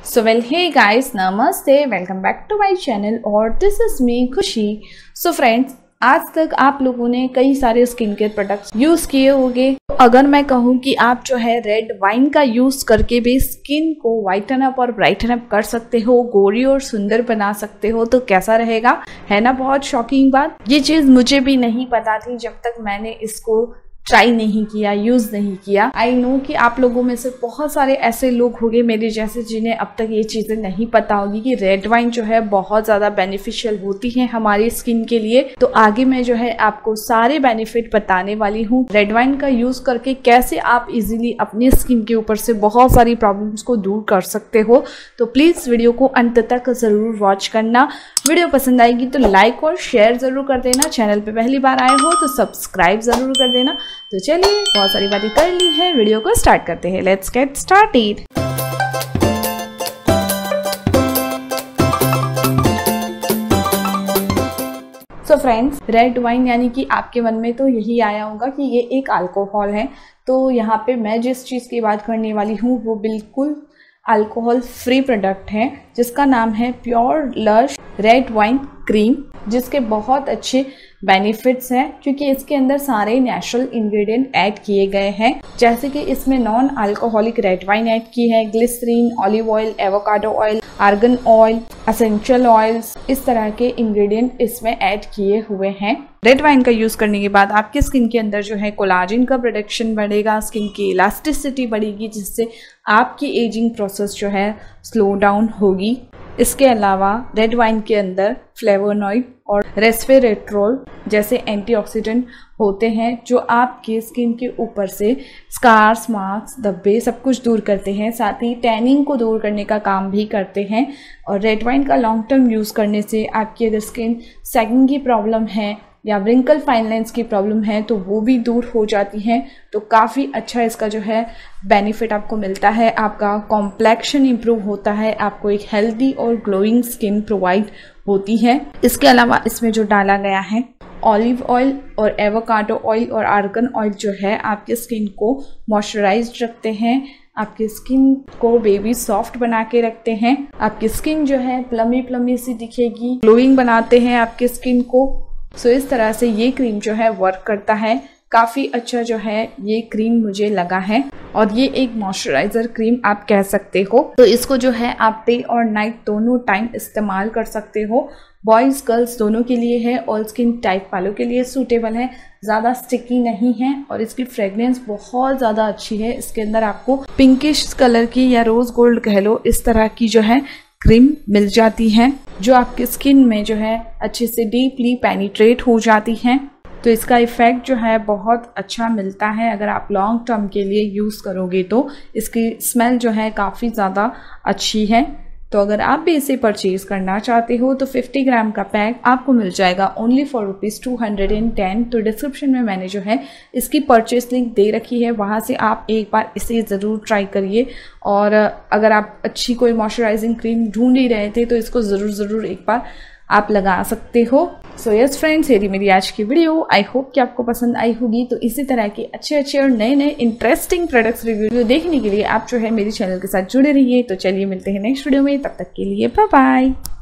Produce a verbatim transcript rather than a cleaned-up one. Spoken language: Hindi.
सो वेल हे गाइस, नमस्ते, welcome back to my channel और this is me Khushi. So friends, आज तक आप लोगों ने कई सारे स्किन केयर प्रोडक्ट्स यूज किए होंगे। तो अगर मैं कहूँ कि आप जो है रेड वाइन का यूज करके भी स्किन को वाइटन अप और ब्राइटन अप कर सकते हो, गोरी और सुंदर बना सकते हो, तो कैसा रहेगा? है ना बहुत शॉकिंग बात। ये चीज मुझे भी नहीं पता थी जब तक मैंने इसको ट्राई नहीं किया, यूज नहीं किया। आई नो कि आप लोगों में से बहुत सारे ऐसे लोग होंगे मेरे जैसे जिन्हें अब तक ये चीजें नहीं पता होगी कि रेड वाइन जो है बहुत ज्यादा बेनिफिशियल होती है हमारी स्किन के लिए। तो आगे मैं जो है आपको सारे बेनिफिट बताने वाली हूँ रेड वाइन का यूज करके कैसे आप इजीली अपनी स्किन के ऊपर से बहुत सारी प्रॉब्लम्स को दूर कर सकते हो। तो प्लीज वीडियो को अंत तक जरूर वॉच करना। वीडियो पसंद आएगी तो लाइक और शेयर जरूर कर देना। चैनल पे पहली बार आए हो तो सब्सक्राइब जरूर कर देना। तो चलिए, बहुत सारी बातें कर ली है, वीडियो को स्टार्ट करते हैं। Let's get started. So friends, red wine यानी कि आपके मन में तो यही आया होगा कि ये एक अल्कोहल है। तो यहाँ पे मैं जिस चीज़ की बात करने वाली हूँ वो बिल्कुल अल्कोहल फ्री प्रोडक्ट है, जिसका नाम है pure Lush red wine cream, जिसके बहुत अच्छे बेनिफिट्स हैं क्योंकि इसके अंदर सारे नेचुरल इंग्रेडिएंट ऐड किए गए हैं। जैसे कि इसमें non alcoholic red wine add की है, glycerine, olive oil, avocado oil, argan oil, essential oils, इस तरह के इंग्रेडिएंट इसमें ऐड किए हुए हैं। रेड वाइन का यूज करने के बाद आपकी स्किन के अंदर जो है कोलाजन का प्रोडक्शन बढ़ेगा, स्किन की इलास्टिसिटी बढ़ेगी, जिससे आपकी एजिंग प्रोसेस जो है स्लो डाउन होगी। इसके अलावा रेड वाइन के अंदर फ्लेवोनॉइड और रेस्वेरेट्रोल जैसे एंटीऑक्सीडेंट होते हैं जो आपके स्किन के ऊपर से स्कार्स, मार्क्स, धब्बे सब कुछ दूर करते हैं। साथ ही टैनिंग को दूर करने का काम भी करते हैं। और रेड वाइन का लॉन्ग टर्म यूज़ करने से आपकी अगर स्किन सैगिंग की प्रॉब्लम है या व्रिंकल फाइन लाइन्स की प्रॉब्लम है तो वो भी दूर हो जाती हैं। तो काफ़ी अच्छा इसका जो है बेनिफिट आपको मिलता है। आपका कॉम्प्लेक्शन इंप्रूव होता है, आपको एक हेल्दी और ग्लोइंग स्किन प्रोवाइड होती है। इसके अलावा इसमें जो डाला गया है ऑलिव ऑयल और एवोकाडो ऑयल और आर्गन ऑयल जो है आपके स्किन को मॉइस्चराइज्ड रखते हैं, आपकी स्किन को बेबी सॉफ्ट बना के रखते हैं, आपकी स्किन जो है प्लमी प्लमी सी दिखेगी, ग्लोइंग बनाते हैं आपकी स्किन को। सो so, इस तरह से ये क्रीम जो है वर्क करता है। काफ़ी अच्छा जो है ये क्रीम मुझे लगा है और ये एक मॉइस्चराइजर क्रीम आप कह सकते हो। तो इसको जो है आप डे और नाइट दोनों टाइम इस्तेमाल कर सकते हो। बॉयज़ गर्ल्स दोनों के लिए है, ऑल स्किन टाइप वालों के लिए सूटेबल है, ज़्यादा स्टिकी नहीं है और इसकी फ्रेग्रेंस बहुत ज़्यादा अच्छी है। इसके अंदर आपको पिंकिश कलर की या रोज़ गोल्ड कह लो, इस तरह की जो है क्रीम मिल जाती है जो आपकी स्किन में जो है अच्छे से डीपली पेनिट्रेट हो जाती हैं। तो इसका इफ़ेक्ट जो है बहुत अच्छा मिलता है। अगर आप लॉन्ग टर्म के लिए यूज़ करोगे तो इसकी स्मेल जो है काफ़ी ज़्यादा अच्छी है। तो अगर आप भी इसे परचेज करना चाहते हो तो पचास ग्राम का पैक आपको मिल जाएगा only for rupees two hundred and ten. तो डिस्क्रिप्शन में मैंने जो है इसकी परचेज लिंक दे रखी है, वहाँ से आप एक बार इसे ज़रूर ट्राई करिए। और अगर आप अच्छी कोई मॉइस्चराइजिंग क्रीम ढूंढ ही रहे थे तो इसको ज़रूर ज़रूर एक बार आप लगा सकते हो। सो यस फ्रेंड्स, ये मेरी आज की वीडियो, आई होप कि आपको पसंद आई होगी। तो इसी तरह के अच्छे अच्छे और नए नए इंटरेस्टिंग प्रोडक्ट्स रिव्यू देखने के लिए आप जो है मेरे चैनल के साथ जुड़े रहिए। तो चलिए मिलते हैं नेक्स्ट वीडियो में, तब तक के लिए बाय बाय।